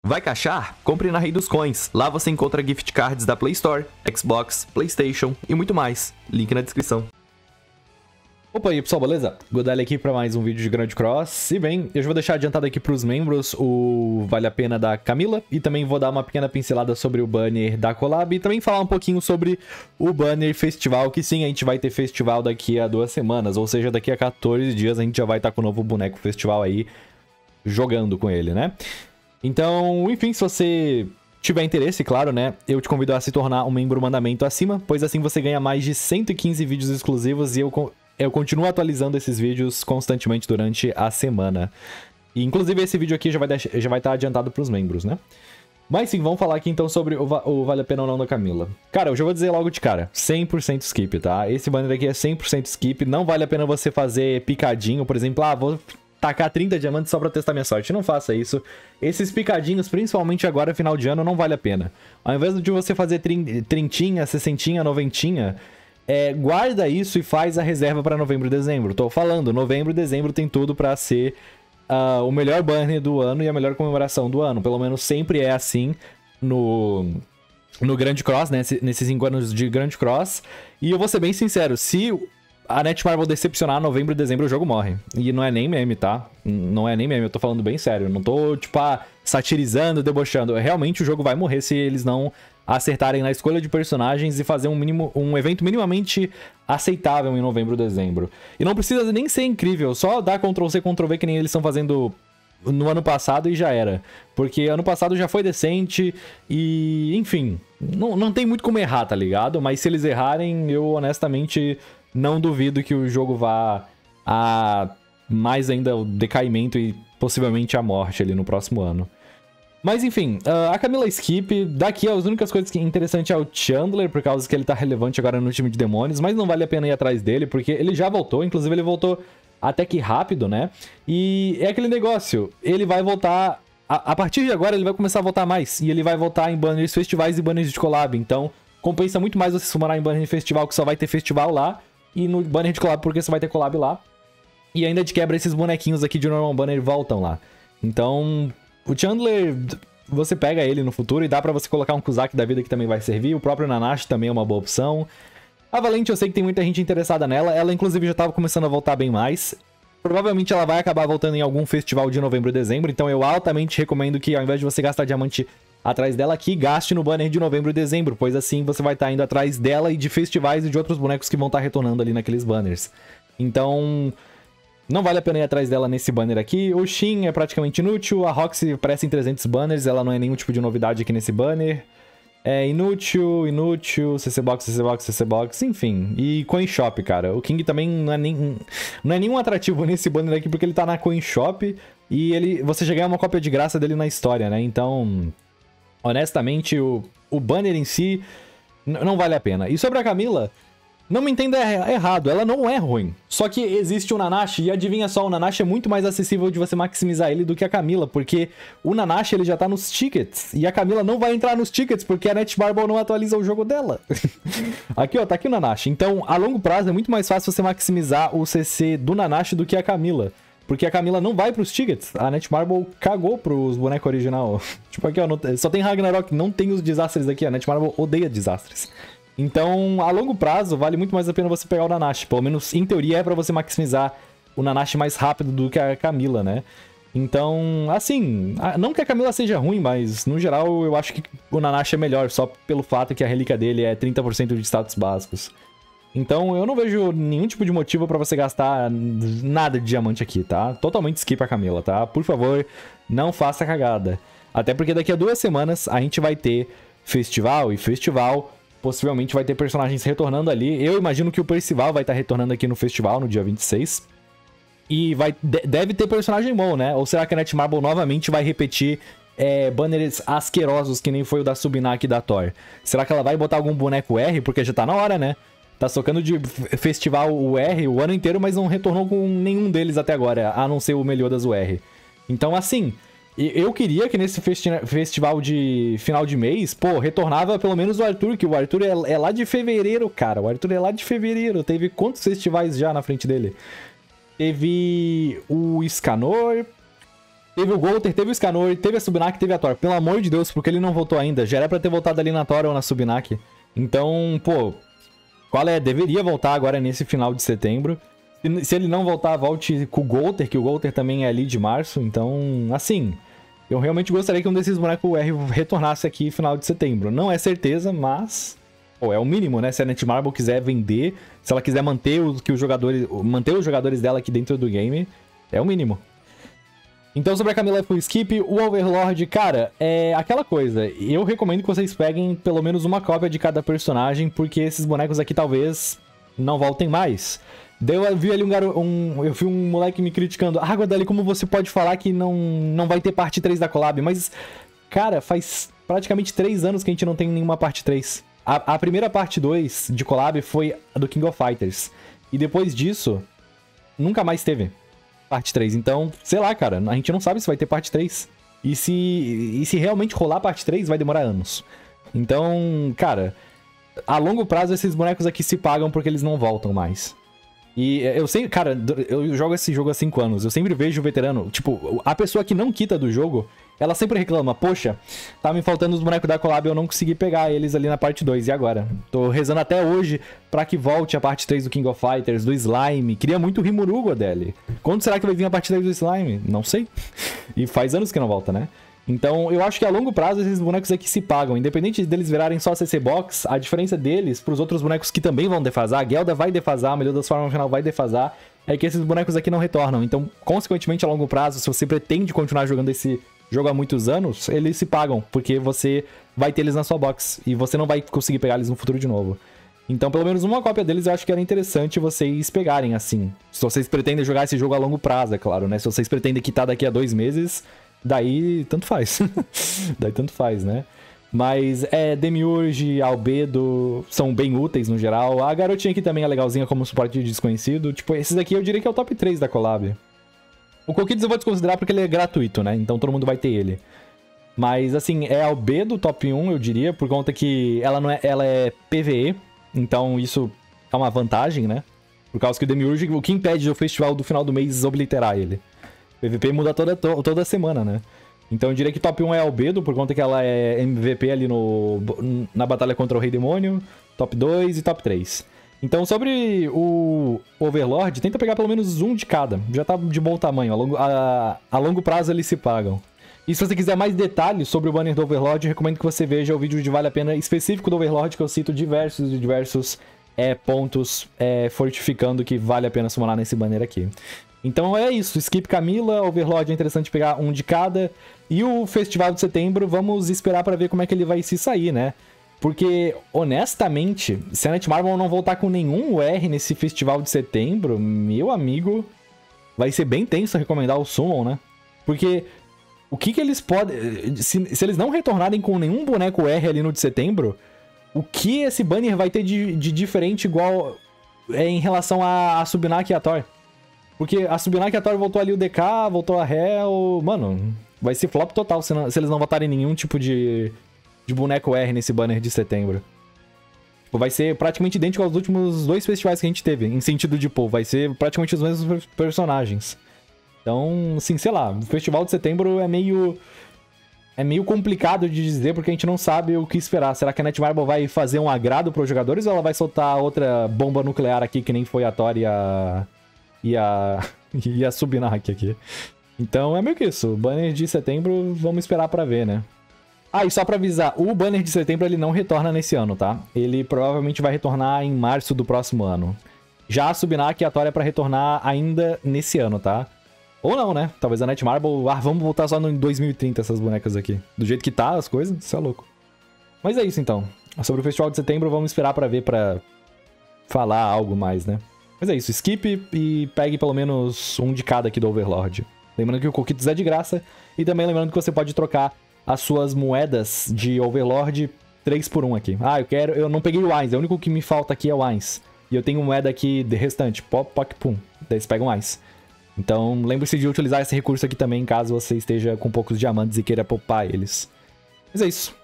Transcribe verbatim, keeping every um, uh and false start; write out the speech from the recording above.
Vai caixar? Compre na Rei dos Coins. Lá você encontra gift cards da Play Store, Xbox, PlayStation e muito mais. Link na descrição. Opa, e aí pessoal, beleza? Godali aqui para mais um vídeo de Grand Cross. E bem, eu já vou deixar adiantado aqui para os membros o Vale a Pena da Camila. E também vou dar uma pequena pincelada sobre o banner da collab. E também falar um pouquinho sobre o banner festival, que sim, a gente vai ter festival daqui a duas semanas. Ou seja, daqui a quatorze dias a gente já vai estar com o novo boneco festival aí, jogando com ele, né? Então, enfim, se você tiver interesse, claro, né, eu te convido a se tornar um membro mandamento acima, pois assim você ganha mais de cento e quinze vídeos exclusivos e eu, eu continuo atualizando esses vídeos constantemente durante a semana. E, inclusive, esse vídeo aqui já vai, deixar, já vai estar adiantado para os membros, né? Mas sim, vamos falar aqui então sobre o, o Vale a Pena ou Não da Camila. Cara, eu já vou dizer logo de cara, cem por cento skip, tá? Esse banner aqui é cem por cento skip, não vale a pena você fazer picadinho, por exemplo, ah, vou tacar trinta diamantes só pra testar minha sorte. Não faça isso. Esses picadinhos, principalmente agora, final de ano, não vale a pena. Ao invés de você fazer trintinha, sessentinha, noventinha, é, guarda isso e faz a reserva pra novembro e dezembro. Tô falando, novembro e dezembro tem tudo pra ser uh, o melhor banner do ano e a melhor comemoração do ano. Pelo menos sempre é assim no... no Grand Cross, né? Nesses cinco anos de Grand Cross. E eu vou ser bem sincero, se a Netmarble decepcionar novembro e dezembro, o jogo morre. E não é nem meme, tá? Não é nem meme, eu tô falando bem sério. Não tô, tipo, ah, satirizando, debochando. Realmente o jogo vai morrer se eles não acertarem na escolha de personagens e fazer um, mínimo, um evento minimamente aceitável em novembro e dezembro. E não precisa nem ser incrível, só dar control C, control V que nem eles estão fazendo no ano passado e já era. Porque ano passado já foi decente e, enfim, não, não tem muito como errar, tá ligado? Mas se eles errarem, eu honestamente não duvido que o jogo vá a mais ainda o decaimento e possivelmente a morte ali no próximo ano. Mas enfim, a Camila skip, daqui as únicas coisas que é interessante é o Chandler, por causa que ele tá relevante agora no time de demônios, mas não vale a pena ir atrás dele, porque ele já voltou, inclusive ele voltou até que rápido, né? E é aquele negócio, ele vai voltar, a, a partir de agora ele vai começar a voltar mais, e ele vai voltar em banners festivais e banners de collab, então compensa muito mais você summonar em banner de festival, que só vai ter festival lá, e no banner de collab, porque você vai ter collab lá. E ainda de quebra, esses bonequinhos aqui de normal banner voltam lá. Então, o Chandler, você pega ele no futuro e dá pra você colocar um Kuzak da vida que também vai servir. O próprio Nanashi também é uma boa opção. A Valente, eu sei que tem muita gente interessada nela. Ela, inclusive, já tava começando a voltar bem mais. Provavelmente ela vai acabar voltando em algum festival de novembro e dezembro. Então, eu altamente recomendo que, ao invés de você gastar diamante atrás dela aqui, gaste no banner de novembro e dezembro, pois assim você vai estar indo atrás dela e de festivais e de outros bonecos que vão estar retornando ali naqueles banners. Então, não vale a pena ir atrás dela nesse banner aqui. O Shin é praticamente inútil, a Roxy aparece em trezentos banners, ela não é nenhum tipo de novidade aqui nesse banner. É inútil, inútil, C C Box, C C Box, C C Box, enfim. E Coin Shop, cara. O King também não é, nem, não é nenhum atrativo nesse banner aqui, porque ele tá na Coin Shop e ele, você já ganha uma cópia de graça dele na história, né? Então, honestamente, o, o banner em si não vale a pena. E sobre a Camila, não me entenda errado, ela não é ruim. Só que existe o Nanashi, e adivinha só, o Nanashi é muito mais acessível de você maximizar ele do que a Camila, porque o Nanashi ele já tá nos tickets, e a Camila não vai entrar nos tickets, porque a Netmarble não atualiza o jogo dela. Aqui, ó, tá aqui o Nanashi. Então, a longo prazo, é muito mais fácil você maximizar o C C do Nanashi do que a Camila. Porque a Camila não vai pros tickets. A Netmarble cagou pros bonecos original. Tipo aqui, ó, não, só tem Ragnarok, não tem os desastres aqui. A Netmarble odeia desastres. Então, a longo prazo, vale muito mais a pena você pegar o Nanashi. Pelo menos, em teoria, é pra você maximizar o Nanashi mais rápido do que a Camila, né? Então, assim, não que a Camila seja ruim, mas, no geral, eu acho que o Nanashi é melhor, só pelo fato que a relíquia dele é trinta por cento de status básicos. Então, eu não vejo nenhum tipo de motivo pra você gastar nada de diamante aqui, tá? Totalmente skip a Camila, tá? Por favor, não faça cagada. Até porque daqui a duas semanas a gente vai ter festival, e festival possivelmente vai ter personagens retornando ali. Eu imagino que o Percival vai estar retornando aqui no festival, no dia vinte e seis. E vai, deve ter personagem bom, né? Ou será que a Netmarble novamente vai repetir é, banners asquerosos que nem foi o da Subnak e da Thor? Será que ela vai botar algum boneco R? Porque já tá na hora, né? Tá socando de festival o R o ano inteiro, mas não retornou com nenhum deles até agora, a não ser o Meliodas o R. Então, assim, eu queria que nesse festi festival de final de mês, pô, retornava pelo menos o Arthur, que o Arthur é, é lá de fevereiro, cara. O Arthur é lá de fevereiro. Teve quantos festivais já na frente dele? Teve o Scanor, Teve o Golter, teve o Scanor, teve a Subnak, teve a Thor. Pelo amor de Deus, porque ele não voltou ainda? Já era pra ter voltado ali na Thor ou na Subnak. Então, pô, qual é? Deveria voltar agora nesse final de setembro. Se ele não voltar, volte com o Golter, que o Golter também é ali de março. Então, assim, eu realmente gostaria que um desses bonecos U R retornasse aqui no final de setembro. Não é certeza, mas pô, é o mínimo, né? Se a Netmarble quiser vender, se ela quiser manter os, que os jogadores, manter os jogadores dela aqui dentro do game, é o mínimo. Então, sobre a Camila Full Skip, o Overlord, cara, é aquela coisa. Eu recomendo que vocês peguem pelo menos uma cópia de cada personagem, porque esses bonecos aqui talvez não voltem mais. Daí eu vi ali um garoto, um, eu vi um moleque me criticando. Ah, Godali, como você pode falar que não, não vai ter parte três da collab? Mas, cara, faz praticamente três anos que a gente não tem nenhuma parte três. A, a primeira parte dois de collab foi a do King of Fighters. E depois disso, nunca mais teve parte três. Então, sei lá, cara, a gente não sabe se vai ter parte três. E se, e se realmente rolar parte três, vai demorar anos. Então, cara, a longo prazo esses bonecos aqui se pagam porque eles não voltam mais. E eu sempre, cara, eu jogo esse jogo há cinco anos, eu sempre vejo o veterano, tipo, a pessoa que não quita do jogo, ela sempre reclama, poxa, tá me faltando os bonecos da collab, eu não consegui pegar eles ali na parte dois, e agora? Tô rezando até hoje pra que volte a parte três do King of Fighters, do Slime, queria muito o Rimuru, Godeli. Quando será que vai vir a parte três do Slime? Não sei. E faz anos que não volta, né? Então, eu acho que a longo prazo esses bonecos aqui se pagam. Independente deles virarem só C C Box, a diferença deles pros outros bonecos que também vão defasar, a Gelda vai defasar, a Meliodas Forma Final vai defasar, é que esses bonecos aqui não retornam. Então, consequentemente, a longo prazo, se você pretende continuar jogando esse jogo há muitos anos, eles se pagam, porque você vai ter eles na sua box e você não vai conseguir pegar eles no futuro de novo. Então, pelo menos uma cópia deles eu acho que era interessante vocês pegarem, assim. Se vocês pretendem jogar esse jogo a longo prazo, é claro, né? Se vocês pretendem quitar daqui a dois meses... Daí, tanto faz. Daí, tanto faz, né? Mas, é, Demiurge, Albedo são bem úteis no geral. A garotinha aqui também é legalzinha como suporte de desconhecido. Tipo, esses aqui eu diria que é o top três da collab. O Coquitos eu vou desconsiderar porque ele é gratuito, né? Então todo mundo vai ter ele. Mas, assim, é Albedo top um, eu diria, por conta que ela, não é, ela é P V E. Então isso é uma vantagem, né? Por causa que o Demiurge, o que impede o festival do final do mês obliterar ele? P V P muda toda, toda semana, né? Então eu diria que top um é Albedo, por conta que ela é M V P ali no, na batalha contra o Rei Demônio. Top dois e top três. Então sobre o Overlord, tenta pegar pelo menos um de cada. Já tá de bom tamanho, a longo, a, a longo prazo eles se pagam. E se você quiser mais detalhes sobre o banner do Overlord, recomendo que você veja o vídeo de Vale a Pena específico do Overlord, que eu cito diversos e diversos é, pontos é, fortificando que vale a pena summonar nesse banner aqui. Então é isso, Skip Camila, Overlord é interessante pegar um de cada. E o Festival de Setembro, vamos esperar pra ver como é que ele vai se sair, né? Porque, honestamente, se a Netmarble não voltar com nenhum U R nesse Festival de Setembro, meu amigo, vai ser bem tenso recomendar o Summon, né? Porque o que que eles podem... Se, se eles não retornarem com nenhum boneco R ali no de setembro, o que esse banner vai ter de, de diferente igual é, em relação a, a Subnak e a Thor? Porque a Subnak e a Thor voltou ali o D K, voltou a Hell... Mano, vai ser flop total se, não, se eles não botarem nenhum tipo de, de boneco R nesse banner de setembro. Tipo, vai ser praticamente idêntico aos últimos dois festivais que a gente teve, em sentido de, pô, vai ser praticamente os mesmos personagens. Então, assim, sei lá, o Festival de Setembro é meio... É meio complicado de dizer, porque a gente não sabe o que esperar. Será que a Netmarble vai fazer um agrado para os jogadores ou ela vai soltar outra bomba nuclear aqui, que nem foi a Thor e a... E a... e a Subnak aqui. Então é meio que isso. O banner de setembro, vamos esperar pra ver, né? Ah, e só pra avisar, o banner de setembro ele não retorna nesse ano, tá? Ele provavelmente vai retornar em março do próximo ano. Já a Subnak e a Thor é pra retornar ainda nesse ano, tá? Ou não, né? Talvez a Netmarble... Ah, vamos voltar só no dois mil e trinta essas bonecas aqui. Do jeito que tá as coisas, isso é louco. Mas é isso então. Sobre o Festival de Setembro, vamos esperar pra ver, pra falar algo mais, né? Mas é isso, skip e pegue pelo menos um de cada aqui do Overlord. Lembrando que o Coquitos é de graça. E também lembrando que você pode trocar as suas moedas de Overlord três por um aqui. Ah, eu quero... Eu não peguei o Wines, o único que me falta aqui é o Wines. E eu tenho moeda aqui de restante. Pop, poc, pum. Daí você pega um Wines. Então lembre-se de utilizar esse recurso aqui também, caso você esteja com poucos diamantes e queira poupar eles. Mas é isso.